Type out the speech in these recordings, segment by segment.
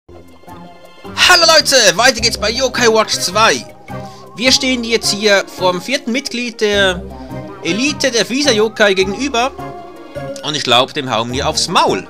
Hallo Leute, weiter geht's bei Yokai Watch 2. Wir stehen jetzt hier vom vierten Mitglied der Elite der Visa Yokai gegenüber. Und ich glaube, dem hauen wir aufs Maul.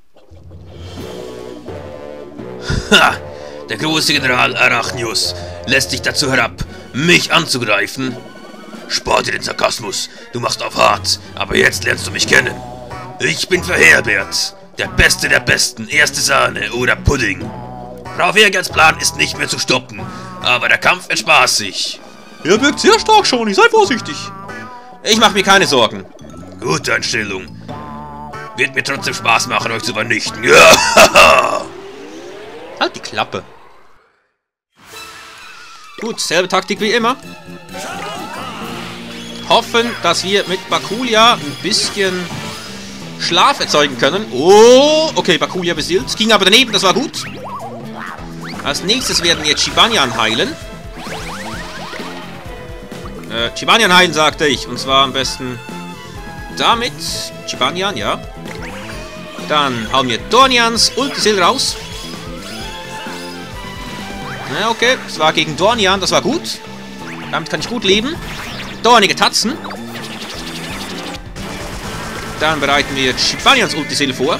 Ha! Der große General Arachnius lässt dich dazu herab, mich anzugreifen. Spar dir den Sarkasmus, du machst auf hart, aber jetzt lernst du mich kennen. Ich bin für Herbert, der Beste der Besten, erste Sahne oder Pudding. Frau Fergels Plan ist nicht mehr zu stoppen, aber der Kampf wird spaßig. Er wirkt sehr stark, Shawnee, sei vorsichtig. Ich mache mir keine Sorgen. Gute Einstellung. Wird mir trotzdem Spaß machen, euch zu vernichten. Ja. Halt die Klappe. Gut, selbe Taktik wie immer. Hoffen, dass wir mit Bakulia ein bisschen Schlaf erzeugen können. Oh, okay, Bakulia besiegt. Ging aber daneben, das war gut. Als nächstes werden wir Chibanian heilen. Chibanian heilen, sagte ich. Und zwar am besten damit. Chibanian, ja. Dann hauen wir Dornians Ultisil raus. Ja, okay. Das war gegen Dornian, das war gut. Damit kann ich gut leben. Dornige Tatzen. Dann bereiten wir Chibanians Ultisil vor.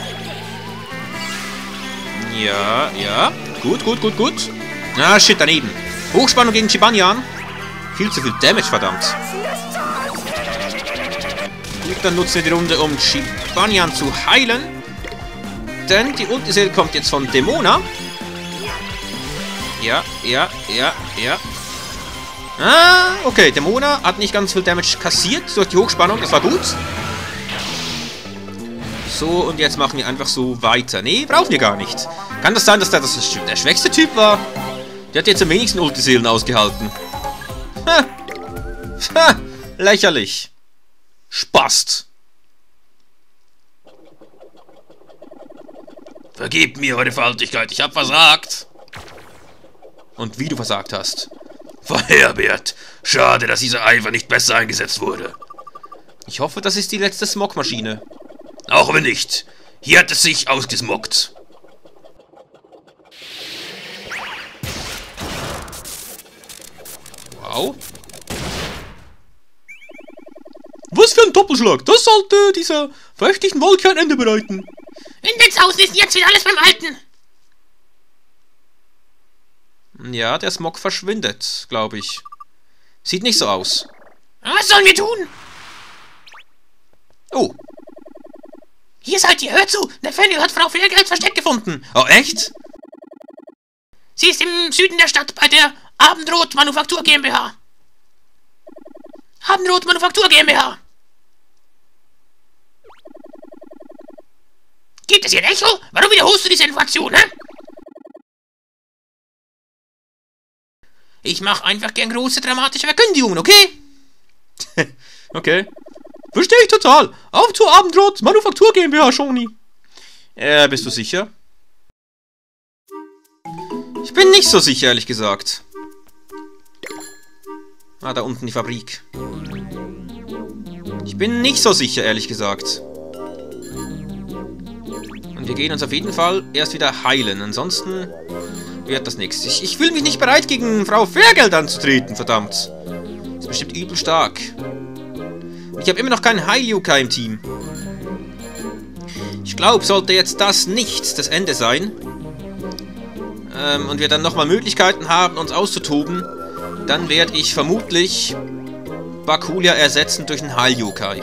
Ja, ja. Gut, gut, gut, gut. Ah, shit, daneben. Hochspannung gegen Chibanian. Viel zu viel Damage, verdammt. Gut, dann nutzen wir die Runde, um Chibanian zu heilen. Denn die Ultisil kommt jetzt von Demona. Ja, ja, ja, ja. Ah, okay. Demona hat nicht ganz viel Damage kassiert durch die Hochspannung. Das war gut. So, und jetzt machen wir einfach so weiter. Nee, brauchen wir gar nicht. Kann das sein, dass der schwächste Typ war? Der hat jetzt am wenigsten Ultiseelen ausgehalten. Ha. Ha. Lächerlich. Spast. Vergebt mir eure Faltigkeit, ich hab versagt. Und wie du versagt hast. Vor Herbert. Schade, dass dieser Eifer nicht besser eingesetzt wurde. Ich hoffe, das ist die letzte Smogmaschine. Auch wenn nicht. Hier hat es sich ausgesmockt. Wow. Was für ein Doppelschlag. Das sollte dieser verächtlichen Wolke ein Ende bereiten. In Wenzhausen ist jetzt wieder alles beim Alten. Ja, der Smog verschwindet, glaube ich. Sieht nicht so aus. Was sollen wir tun? Oh. Hier seid ihr, hört zu. Der Fenrir hat Frau Fergels Versteck gefunden. Oh, echt? Sie ist im Süden der Stadt bei der Abendrot Manufaktur GmbH. Abendrot Manufaktur GmbH. Gibt es hier ein Echo? Warum wiederholst du diese Information, hä? Ich mache einfach gern große dramatische Verkündigungen, okay? Okay. Verstehe ich total. Auf zur Abendrot Manufaktur GmbH, Shawnee. Bist du sicher? Ich bin nicht so sicher, ehrlich gesagt. Ah, da unten die Fabrik. Ich bin nicht so sicher, ehrlich gesagt. Und wir gehen uns auf jeden Fall erst wieder heilen. Ansonsten wird das nichts. Ich fühle mich nicht bereit, gegen Frau Fergel anzutreten, verdammt. Das ist bestimmt übel stark. Ich habe immer noch keinen Heil-Yokai im Team. Ich glaube, sollte jetzt das nicht das Ende sein, und wir dann nochmal Möglichkeiten haben, uns auszutoben, dann werde ich vermutlich Bakulia ersetzen durch einen Heil-Yokai.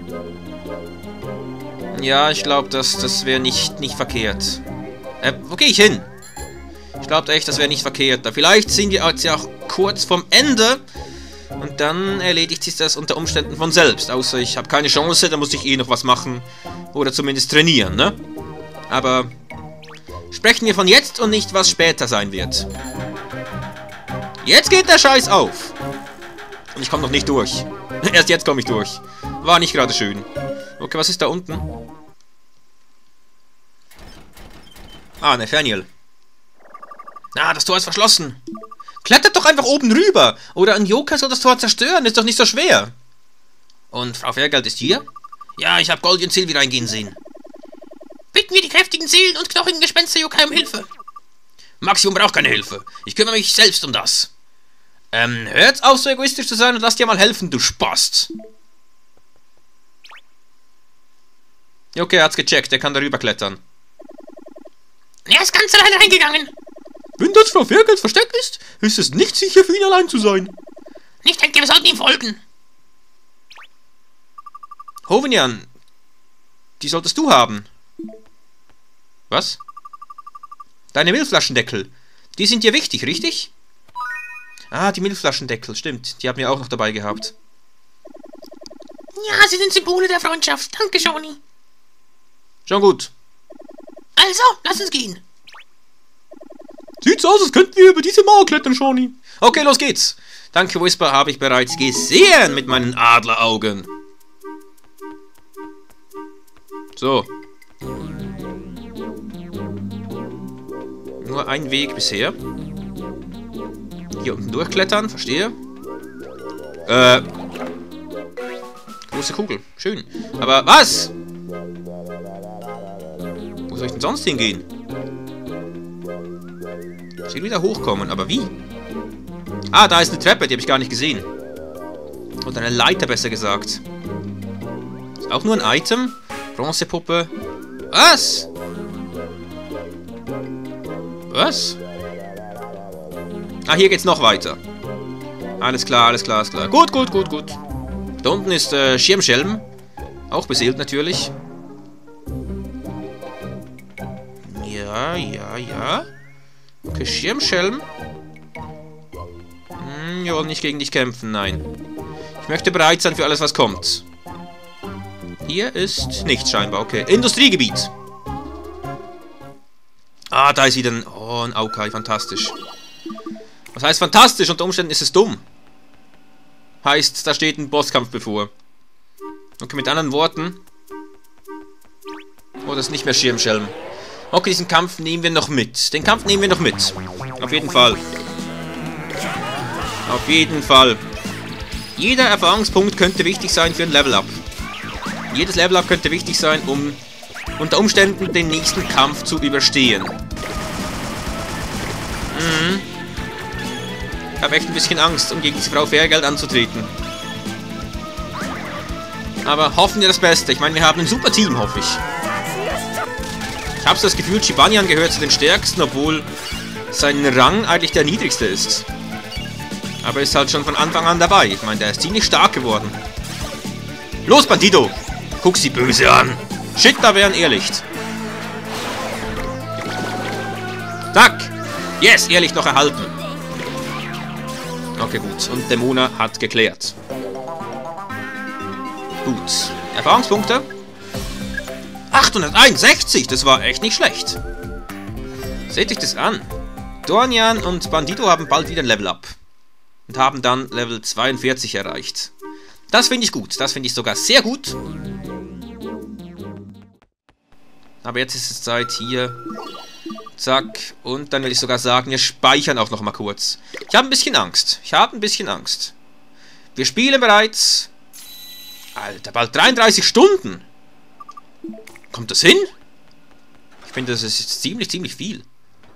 Ja, ich glaube, das wäre nicht verkehrt. Wo gehe ich hin? Ich glaube echt, das wäre nicht verkehrt. Vielleicht sind wir jetzt ja auch kurz vorm Ende. Und dann erledigt sich das unter Umständen von selbst. Außer ich habe keine Chance, da muss ich eh noch was machen. Oder zumindest trainieren, ne? Aber sprechen wir von jetzt und nicht, was später sein wird. Jetzt geht der Scheiß auf. Und ich komme noch nicht durch. Erst jetzt komme ich durch. War nicht gerade schön. Okay, was ist da unten? Ah, Nathaniel. Ah, das Tor ist verschlossen. Klettert doch einfach oben rüber. Oder ein Yokai soll das Tor zerstören. Ist doch nicht so schwer. Und Frau Fergeld ist hier? Ja, ich habe Goldie und Sylvie reingehen sehen. Bitten wir die kräftigen Seelen und knochigen Gespenster Yokai um Hilfe. Maximum braucht keine Hilfe. Ich kümmere mich selbst um das. Hör jetzt auf, so egoistisch zu sein und lass dir mal helfen, du Spast. Ja, okay, er hat's gecheckt, er kann darüber klettern. Er ist ganz allein reingegangen. Wenn das Frau Fergels Versteck ist es nicht sicher für ihn allein zu sein. Ich denke, wir sollten ihm folgen. Hovenian, die solltest du haben. Was? Deine Milchflaschendeckel. Die sind dir wichtig, richtig? Ah, die Milchflaschendeckel, stimmt. Die haben wir auch noch dabei gehabt. Ja, sie sind Symbole der Freundschaft. Danke, Johnny. Schon gut. Also, lass uns gehen. Sieht's aus, als könnten wir über diese Mauer klettern, Shawnee. Okay, los geht's. Danke, Whisper, habe ich bereits gesehen mit meinen Adleraugen. So. Nur ein Weg bisher. Hier unten durchklettern, verstehe. Große Kugel, schön. Aber was? Wo soll ich denn sonst hingehen? Ich will wieder hochkommen, aber wie? Ah, da ist eine Treppe, die habe ich gar nicht gesehen. Oder eine Leiter, besser gesagt. Ist auch nur ein Item. Bronzepuppe. Was? Was? Ah, hier geht's noch weiter. Alles klar, alles klar, alles klar. Gut, gut, gut, gut. Da unten ist Schirmschelm. Auch beseelt natürlich. Ja, ja, ja. Okay, Schirmschelm. Wir wollen nicht gegen dich kämpfen, nein. Ich möchte bereit sein für alles, was kommt. Hier ist nichts scheinbar, okay. Industriegebiet. Ah, da ist wieder ein... Oh, ein Aukai, fantastisch. Was heißt fantastisch? Unter Umständen ist es dumm. Heißt, da steht ein Bosskampf bevor. Okay, mit anderen Worten. Oh, das ist nicht mehr Schirmschelm. Okay, diesen Kampf nehmen wir noch mit. Den Kampf nehmen wir noch mit. Auf jeden Fall. Auf jeden Fall. Jeder Erfahrungspunkt könnte wichtig sein für ein Level-Up. Jedes Level-Up könnte wichtig sein, um unter Umständen den nächsten Kampf zu überstehen. Ich habe echt ein bisschen Angst, um gegen diese Frau Fairgeld anzutreten. Aber hoffen wir das Beste. Ich meine, wir haben ein super Team, hoffe ich. Ich habe so das Gefühl, Chibanian gehört zu den Stärksten, obwohl sein Rang eigentlich der niedrigste ist. Aber er ist halt schon von Anfang an dabei. Ich meine, der ist ziemlich stark geworden. Los, Bandito! Guck sie böse an. Shit, da wäre ein Irrlicht. Zack! Yes, Irrlicht noch erhalten. Okay, gut. Und Dämona hat geklärt. Gut. Erfahrungspunkte? 861! Das war echt nicht schlecht. Seht euch das an. Dornian und Bandito haben bald wieder ein Level-Up. Und haben dann Level 42 erreicht. Das finde ich gut. Das finde ich sogar sehr gut. Aber jetzt ist es Zeit hier. Zack. Und dann würde ich sogar sagen, wir speichern auch noch mal kurz. Ich habe ein bisschen Angst. Ich habe ein bisschen Angst. Wir spielen bereits... Alter, bald 33 Stunden. Kommt das hin? Ich finde, das ist jetzt ziemlich viel.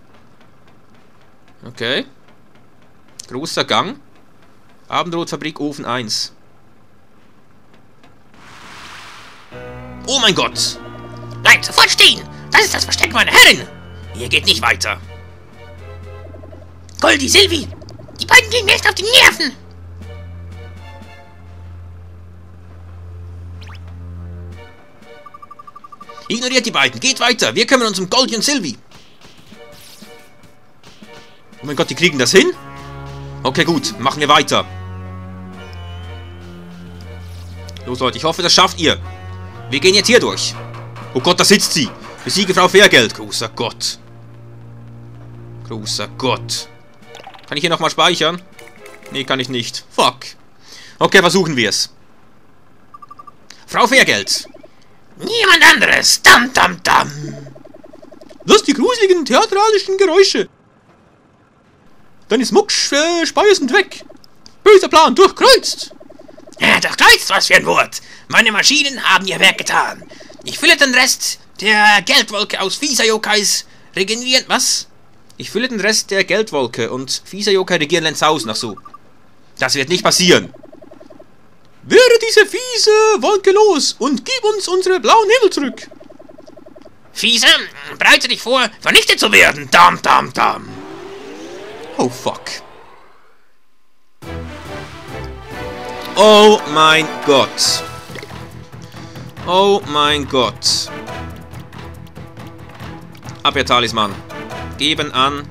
Okay. Großer Gang. Abendrotfabrik, Ofen 1. Oh mein Gott! Bleibt sofort stehen! Das ist das Versteck meiner Herrin! Hier geht nicht weiter. Goldie, Sylvie! Die beiden gehen mir echt auf die Nerven! Ignoriert die beiden, geht weiter! Wir kümmern uns um Goldie und Sylvie! Oh mein Gott, die kriegen das hin? Okay, gut, machen wir weiter. Los, Leute, ich hoffe, das schafft ihr. Wir gehen jetzt hier durch. Oh Gott, da sitzt sie. Besiege Frau Fairgeld. Großer Gott. Großer Gott. Kann ich hier nochmal speichern? Nee, kann ich nicht. Fuck. Okay, versuchen wir es. Frau Fairgeld. Niemand anderes. Dam, dam, dam. Was, die gruseligen theatralischen Geräusche? Deine Smuckspeier sind weg. Böser Plan, durchkreuzt. Durchkreuzt, was für ein Wort. Meine Maschinen haben ihr Werk getan. Ich fülle den Rest der Geldwolke aus fieser Yokais regenerieren... Was? Ich fülle den Rest der Geldwolke und fiese Yokai regieren Lenzhausen. Ach so. Das wird nicht passieren. Werde diese fiese Wolke los und gib uns unsere blauen Himmel zurück. Fiese, bereite dich vor, vernichtet zu werden. Dam, dam, dam. Oh, fuck. Oh mein Gott. Oh mein Gott. Abwehr-Talisman. Geben an.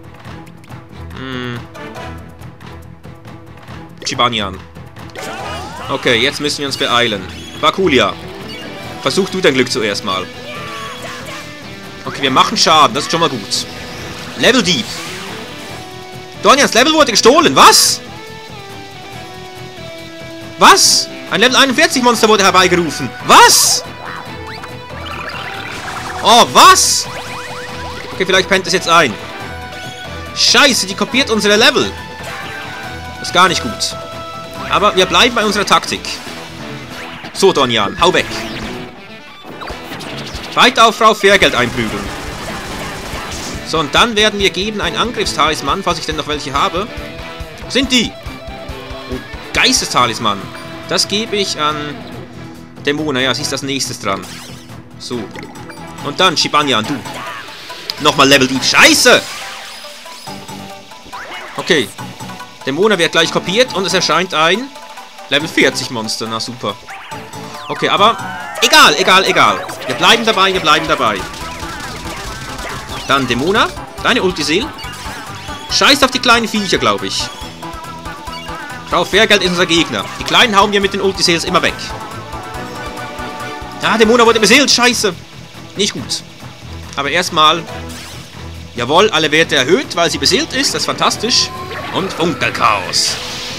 Chibanian. Okay, jetzt müssen wir uns beeilen. Bakulia. Versuch du dein Glück zuerst mal. Okay, wir machen Schaden. Das ist schon mal gut. Level Dieb. Dornians Level wurde gestohlen. Was? Was? Ein Level 41 Monster wurde herbeigerufen. Was? Oh, was? Okay, vielleicht pennt es jetzt ein. Scheiße, die kopiert unsere Level. Das ist gar nicht gut. Aber wir bleiben bei unserer Taktik. So, Dornian, hau weg. Weiter auf Frau Fairgeld einprügeln. So, und dann werden wir geben ein Angriffstalisman, falls ich denn noch welche habe. Wo sind die? Oh, Geistestalisman. Das gebe ich an Dämona. Ja, sie ist als nächstes dran. So. Und dann Chibanian, du. Nochmal Level Dieb. Scheiße! Okay. Dämona wird gleich kopiert und es erscheint ein Level 40 Monster. Na super. Okay, aber egal, egal, egal. Wir bleiben dabei, wir bleiben dabei. Dann Dämona. Deine Ultiseel. Scheiß auf die kleinen Viecher, glaube ich. Frau Fairgeld ist unser Gegner. Die Kleinen hauen wir mit den Ultiseels immer weg. Ah, Dämona wurde beseelt. Scheiße. Nicht gut. Aber erstmal... Jawohl, alle Werte erhöht, weil sie beseelt ist. Das ist fantastisch. Und Funkelchaos.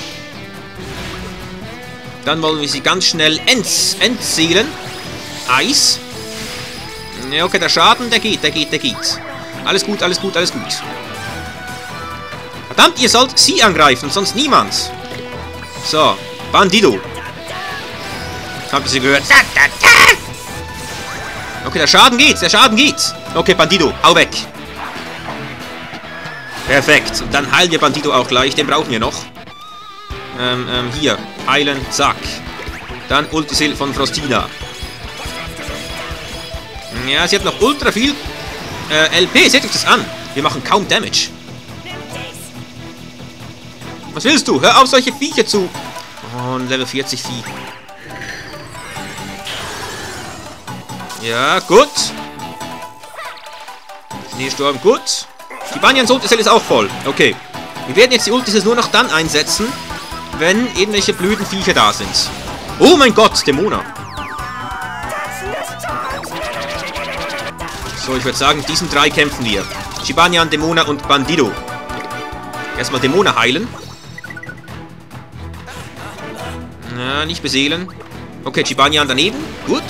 Dann wollen wir sie ganz schnell entseelen. Eis. Ja, okay, der Schaden, der geht. Alles gut, alles gut, alles gut. Verdammt, ihr sollt sie angreifen, sonst niemand. So, Bandido. Habt ihr sie gehört? Okay, der Schaden geht, Okay, Bandido, hau weg. Perfekt. Und dann heilen wir Bandido auch gleich, den brauchen wir noch. Hier, heilen, zack. Dann Ultiseel von Frostina. Ja, sie hat noch ultra viel LP, seht euch das an. Wir machen kaum Damage. Was willst du? Hör auf, solche Viecher zu. Oh, ein Level 40 Vieh. Ja, gut. Schneesturm, gut. Die Banyans Ultiseel ist auch voll. Okay. Wir werden jetzt die Ultiseel nur noch dann einsetzen, wenn irgendwelche blöden Viecher da sind. Oh mein Gott, Dämona. So, ich würde sagen, diesen drei kämpfen wir. Chibanian, Dämona und Bandido. Erstmal Dämona heilen. Ja, nicht beseelen. Okay, Chibanian daneben. Gut.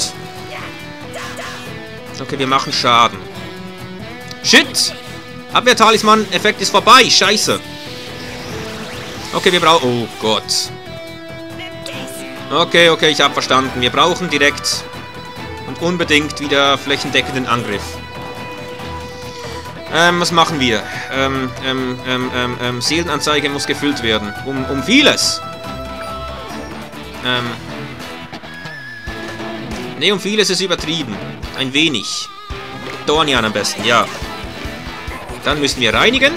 Okay, wir machen Schaden. Shit! Abwehr-Talisman-Effekt ist vorbei. Scheiße. Okay, wir brauchen... Oh Gott. Okay, okay, ich habe verstanden. Wir brauchen direkt und unbedingt wieder flächendeckenden Angriff. Was machen wir? Seelenanzeige muss gefüllt werden. Um vieles. Ne, um vieles ist übertrieben. Ein wenig. Dornian am besten, ja. Dann müssen wir reinigen.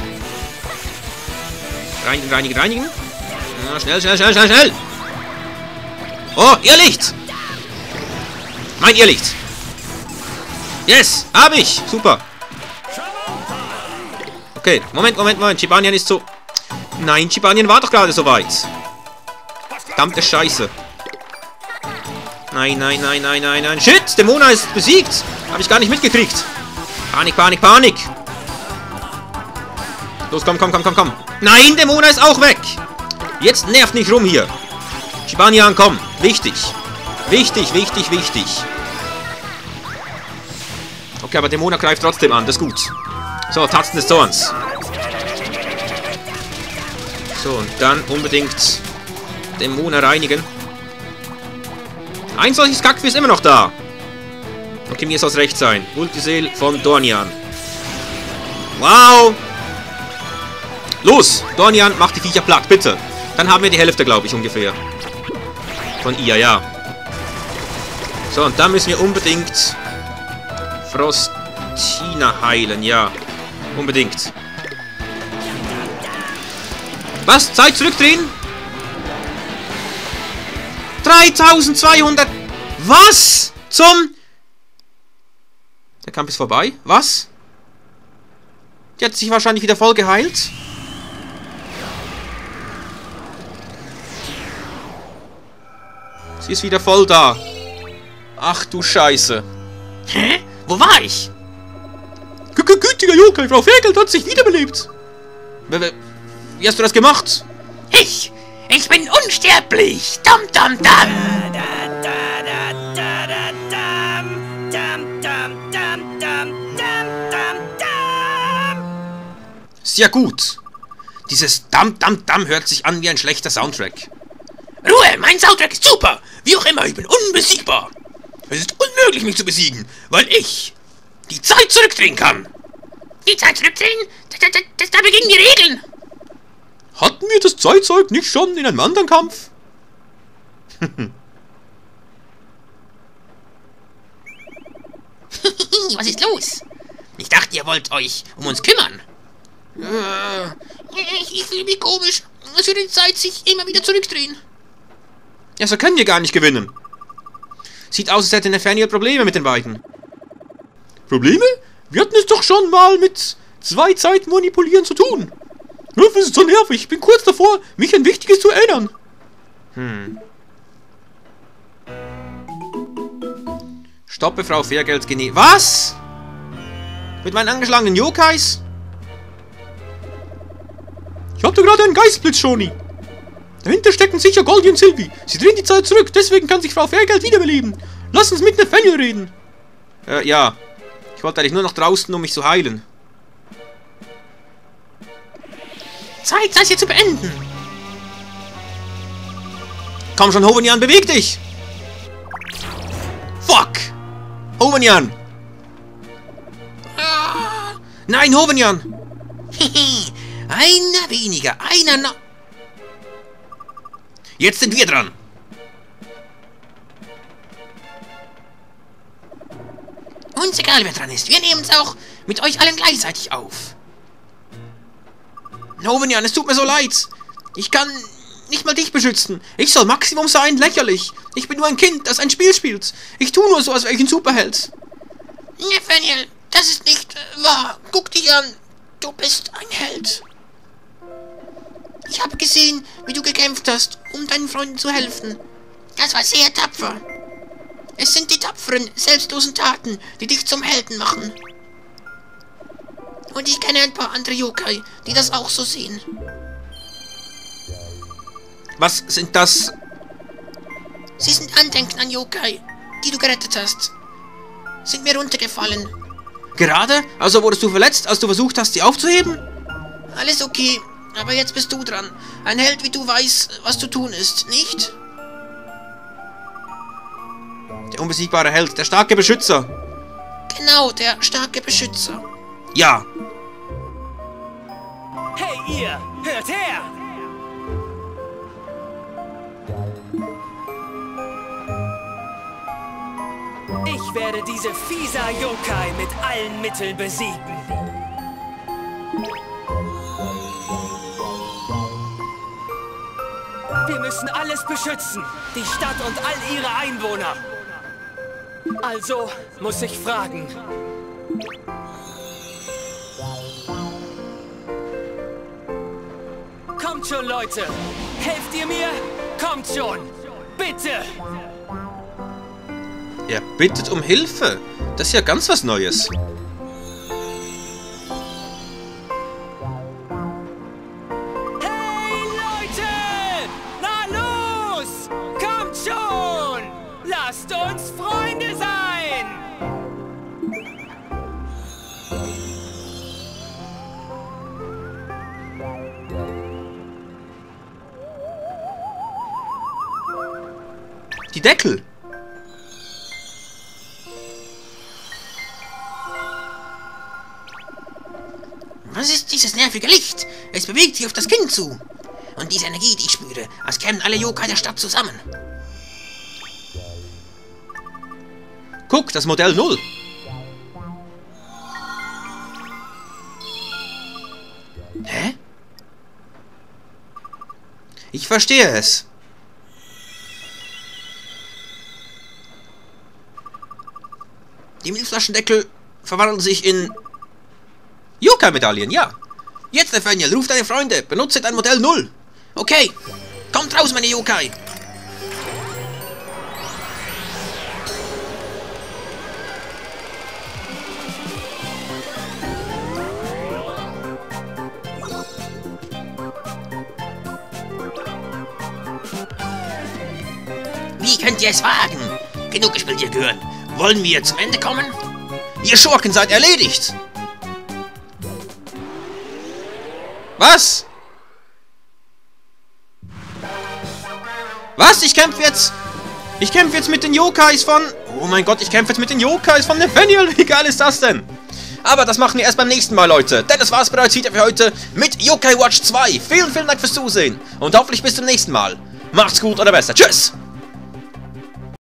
Reinigen. Ja, schnell. Oh, Irrlicht! Mein Irrlicht! Yes, hab ich! Super. Okay, Moment. Chibanian ist so... Nein, Chibanian war doch gerade so weit. Verdammte Scheiße. Nein. Shit, Dämona ist besiegt. Habe ich gar nicht mitgekriegt. Panik. Los, komm. Nein, Dämona ist auch weg. Jetzt nervt nicht rum hier. Chibanian, komm. Wichtig. Okay, aber Dämona greift trotzdem an. Das ist gut. So, Tatzen des Zorns. So, und dann unbedingt Dämona reinigen. Ein solches Kackvieh ist immer noch da. Okay, mir soll es recht sein. Ultiseel von Dornian. Wow! Los, Donian, mach die Viecher platt, bitte. Dann haben wir die Hälfte, glaube ich, ungefähr. Von ihr, ja. So, und dann müssen wir unbedingt Frostina heilen, ja. Unbedingt. Was? Zeit zurückdrehen? 3200! Was? Zum... Der Kampf ist vorbei. Was? Die hat sich wahrscheinlich wieder voll geheilt. Sie ist wieder voll da. Ach du Scheiße. Hä? Wo war ich? Gütiger Yokai, Frau Fergeld hat sich wiederbelebt. Wie hast du das gemacht? Ich bin unsterblich. Dum dum dum. Sehr gut. Dieses Dam Dam Dam hört sich an wie ein schlechter Soundtrack. Ruhe, mein Soundtrack ist super. Wie auch immer, ich bin unbesiegbar. Es ist unmöglich, mich zu besiegen, weil ich die Zeit zurückdrehen kann. Die Zeit zurückdrehen? Da beginnen die Regeln. Hatten wir das Zeitzeug nicht schon in einem anderen Kampf? Was ist los? Ich dachte, ihr wollt euch um uns kümmern. Ich fühle mich komisch. Es wird die Zeit sich immer wieder zurückdrehen. Ja, so können wir gar nicht gewinnen. Sieht aus, als hätte Nathaniel Probleme mit den beiden. Probleme? Wir hatten es doch schon mal mit zwei Zeiten manipulieren zu tun. Das ist so nervig. Ich bin kurz davor, mich an Wichtiges zu erinnern. Stoppe Frau Fairgelds Gene... Was? Mit meinen angeschlagenen Yokais? Ich hatte gerade einen Geistblitz, Shoni. Dahinter stecken sicher Goldie und Sylvie. Sie drehen die Zeit zurück, deswegen kann sich Frau Fairgeld wiederbeleben. Lass uns mit Nathaniel reden. Ja. Ich wollte eigentlich nur noch draußen, um mich zu heilen. Zeit, das hier zu beenden. Komm schon, Hovenian, beweg dich! Fuck! Hovenian! Nein, Hovenian! Einer weniger, einer noch. Jetzt sind wir dran! Uns egal, wer dran ist. Wir nehmen es auch mit euch allen gleichzeitig auf. Hovenian, es tut mir so leid. Ich kann nicht mal dich beschützen. Ich soll Maximum sein, lächerlich. Ich bin nur ein Kind, das ein Spiel spielt. Ich tue nur so, als wäre ich ein Superheld. Nathaniel, das ist nicht wahr. Guck dich an. Du bist ein Held. Ich habe gesehen, wie du gekämpft hast, um deinen Freunden zu helfen. Das war sehr tapfer. Es sind die tapferen, selbstlosen Taten, die dich zum Helden machen. Und ich kenne ein paar andere Yokai, die das auch so sehen. Was sind das? Sie sind Andenken an Yokai, die du gerettet hast. Sind mir runtergefallen. Gerade? Also wurdest du verletzt, als du versucht hast, sie aufzuheben? Alles okay, aber jetzt bist du dran. Ein Held wie du weiß, was zu tun ist, nicht? Der unbesiegbare Held, der starke Beschützer. Genau, der starke Beschützer. Ja. Hey ihr, hört her! Ich werde diese Fisa Yokai mit allen Mitteln besiegen. Wir müssen alles beschützen, die Stadt und all ihre Einwohner. Also muss ich fragen. Kommt schon, Leute! Helft ihr mir? Kommt schon! Bitte! Er bittet um Hilfe. Das ist ja ganz was Neues. Hey, Leute! Na los! Kommt schon! Lasst uns Freunde sein! Die Deckel. nervige Licht. Es bewegt sich auf das Kind zu. Und diese Energie, die ich spüre, als kämen alle Yokai der Stadt zusammen. Guck, das Modell 0. Hä? Ich verstehe es. Die Milchflaschendeckel verwandeln sich in Yokai-Medaillen, ja. Jetzt, Nathaniel, ruf deine Freunde. Benutze dein Modell 0. Okay. Kommt raus, meine Yokai. Wie könnt ihr es wagen? Genug gespielt, ihr Gehirn. Wollen wir zum Ende kommen? Ihr Schurken seid erledigt. Was? Was? Ich kämpfe jetzt mit den Yokais von... Oh mein Gott, ich kämpfe jetzt mit den Yokais von Nathaniel. Wie geil ist das denn? Aber das machen wir erst beim nächsten Mal, Leute. Denn das war's bereits wieder für heute mit Yokai Watch 2. Vielen, vielen Dank fürs Zusehen. Und hoffentlich bis zum nächsten Mal. Macht's gut oder besser. Tschüss!